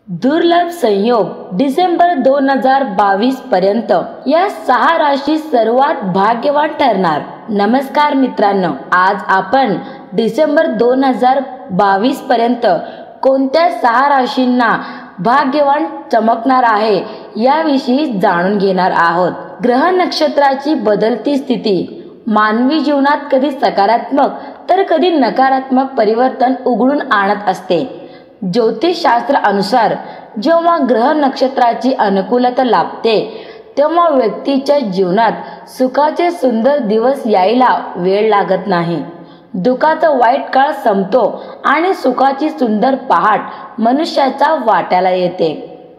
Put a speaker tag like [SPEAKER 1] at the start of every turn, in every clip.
[SPEAKER 1] दुर्लभ संयोग डिसेंबर 2022 पर्यंत या 6 राशी सर्वात भाग्यवान ठरणार। नमस्कार मित्रांनो, आज आपण डिसेंबर 2022 पर्यंत कोणत्या 6 राशींना भाग्यवान चमकणार आहे याविषयी जाणून घेणार आहोत। ग्रह नक्षत्राची बदलती स्थिती मानवी जीवनात कधी सकारात्मक तर कधी नकारात्मक परिवर्तन उघडून आणत असते। ज्योतिषशास्त्र अनुसार जेव्हा ग्रह नक्षत्राची अनुकूलता लाभते तेव्हा व्यक्तीच्या जीवनात सुखाचे सुंदर दिवस यायला वेळ लागत नाही। दुःखाचा वाईट काळ संपतो आणि सुखाची सुंदर पहाट मनुष्याच्या वाट्याला येते।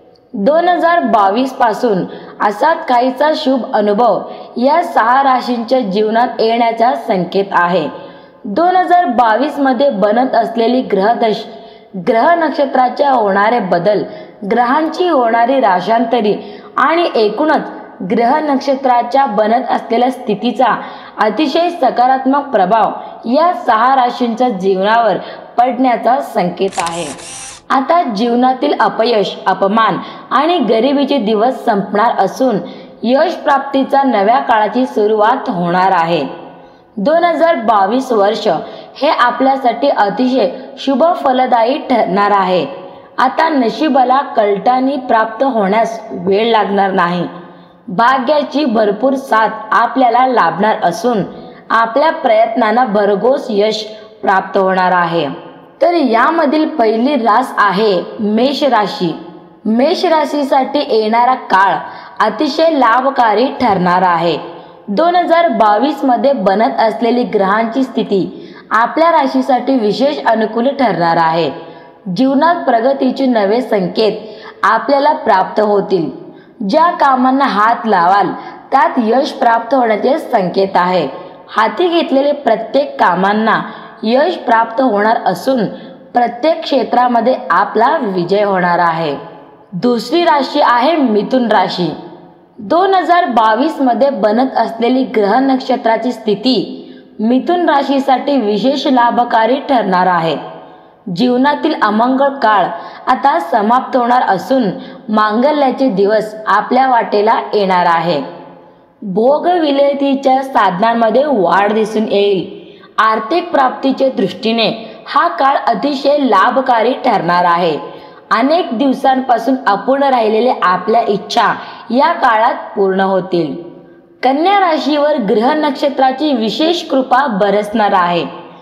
[SPEAKER 1] 2022 पासून असाच काहीचा शुभ अनुभव या 6 राशींच्या जीवनात येण्याचा संकेत आहे। 2022 मध्ये बनत असलेली ग्रह नक्षत्राच्या होणारे बदल, ग्रहांची होणारी राशांतरी आणि एकूणच ग्रह नक्षत्राच्या बनत असलेल्या स्थितीचा अतिशय सकारात्मक प्रभाव या 6 राशींच्या जीवनावर पडण्याचा संकेत आहे। आता जीवनातील अपयश, अपमान आणि गरिबीचे दिवस संपणार असून यश प्राप्तीचा नव्या काळाची सुरुवात होणार आहे। 2022 वर्ष हे आपल्यासाठी अतिशय शुभ फलदायी ठरणार आहे। आता नशिबाला कलटानी प्राप्त होण्यास वेळ लागणार नाही। भाग्याची भरपूर साथ आपल्याला लाभणार असून आपल्या प्रयत्नांना भरघोस यश प्राप्त होणार आहे। तर यामधील पहिली रास आहे मेष राशी। मेष राशीसाठी येणारा काळ अतिशय लाभकारी ठरणार आहे। 2022 मध्ये बनत असलेली ग्रहांची स्थिती आपल्या राशीसाठी विशेष अनुकूल ठरणार आहे। जीवनात प्रगतीचे नवे संकेत आपल्याला प्राप्त होतील। ज्या कामांना हात लावाल त्यात यश प्राप्त होण्याचे संकेत आहे। हाती घेतलेले प्रत्येक कामांना यश प्राप्त होणार असून प्रत्येक क्षेत्रामध्ये आपला विजय होणार आहे। दुसरी राशी आहे मिथुन राशी। 2022 मध्ये बनत असलेली ग्रह नक्षत्राची स्थिती मिथुन राशीसाठी विशेष लाभकारी ठरणार आहे। जीवनातील अमंगळ काळ आता समाप्त होणार असून मांगल्याचे दिवस आपल्या वाटेला येणार आहे। भोगविलेतीच्या साधनांमध्ये वाढ दिसून येईल। आर्थिक प्राप्तीच्या दृष्टीने हा काळ अतिशय लाभकारी ठरणार आहे। अनेक दिवसांपासून अपूर्ण राहिलेल्या आपल्या इच्छा या काळात पूर्ण होतील। कन्या राशीवर ग्रह नक्षत्राची विशेष कृपा बरसणार आहे।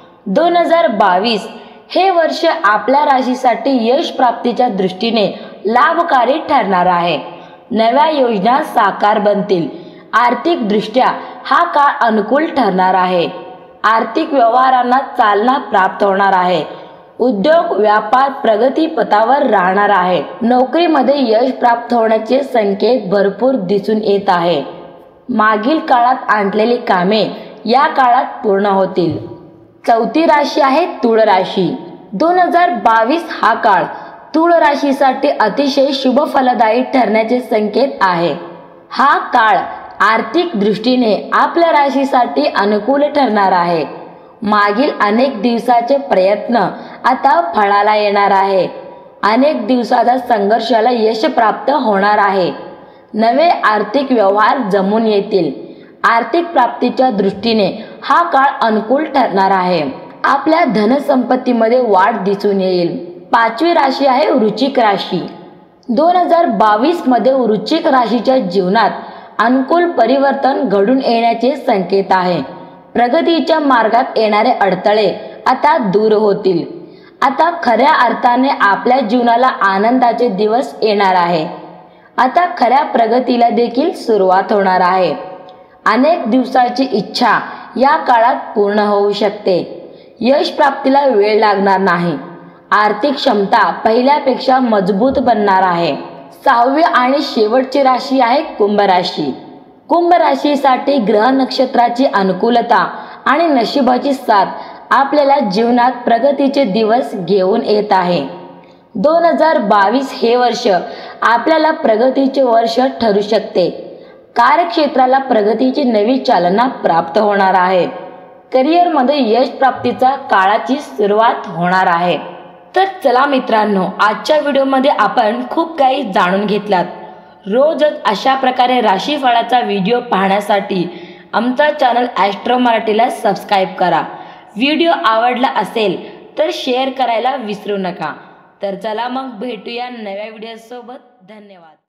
[SPEAKER 1] 2022 हे वर्ष आपल्या राशीसाठी यश प्राप्तीच्या दृष्टीने लाभकारी ठरणार आहे। नव्या योजना साकार बनतील। आर्थिक दृष्ट्या हा काळ अनुकूल ठरणार आहे। आर्थिक व्यवहारांना चालना प्राप्त होणार आहे। उद्योग व्यापार प्रगतीपथावर राहणार आहे। नोकरीमध्ये यश प्राप्त होण्याचे संकेत भरपूर दिसून येत आहे। मागील काळात आणलेली कामे या काळात पूर्ण होतील। चौथी राशी आहे तुळ राशी। 2022 हा काळ तुळ राशीसाठी अतिशय शुभ फलदायी ठरण्याचे संकेत आहे। हा काळ आर्थिक दृष्टीने आपल्या राशीसाठी अनुकूल ठरणार आहे। मागील अनेक दिवसाचे प्रयत्न आता फळाला येणार आहे। अनेक दिवसाच्या संघर्षाला यश प्राप्त होणार आहे। नवे आर्थिक व्यवहार जमून येतील। आर्थिक प्राप्तीच्या दृष्टीने हा काळ अनुकूल ठरणार आहे। आपल्या धनसंपत्तीमध्ये वाढ दिसून येईल। पाचवी राशी आहे वृश्चिक राशी। 2022 मध्ये वृश्चिक राशीच्या जीवनात अनुकूल परिवर्तन घडून येण्याचे संकेत आहे। प्रगतीच्या मार्गात येणारे अडथळे आता दूर होतील। आता खऱ्या अर्थाने आपल्या जीवनाला आनंदाचे दिवस येणार आहे। आता खऱ्या प्रगतीला देखील सुरुवात होणार आहे। अनेक दिवसाची इच्छा या काळात पूर्ण होऊ शकते। यश प्राप्तीला वेळ लागणार नाही। आर्थिक क्षमता पहिल्यापेक्षा मजबूत बनणार आहे। 6वी आणि शेवटची राशी आहे कुंभ राशी। कुंभ राशीसाठी ग्रह नक्षत्राची अनुकूलता आणि नशिबाची साथ आपल्याला जीवनात प्रगतीचे दिवस घेऊन येत आहे। 2022 हे वर्ष आपल्याला प्रगतीचे वर्ष ठरू शकते। कार्यक्षेत्राला प्रगतीची नवी चालना प्राप्त होणार आहे। करिअरमध्ये यश प्राप्तीचा काळाची सुरुवात होणार आहे। तर चला मित्रांनो, आजच्या व्हिडिओमध्ये आपण खूप काही जाणून घेतलात. रोजच अशा प्रकारे राशीफळाचा व्हिडिओ पाहण्यासाठी आमचा चॅनल ॲस्ट्रो मराठीला सबस्क्राईब करा. व्हिडिओ आवडला असेल तर शेअर करायला विसरू नका. तर चला मग भेटूया नव्या व्हिडिओसोबत. धन्यवाद.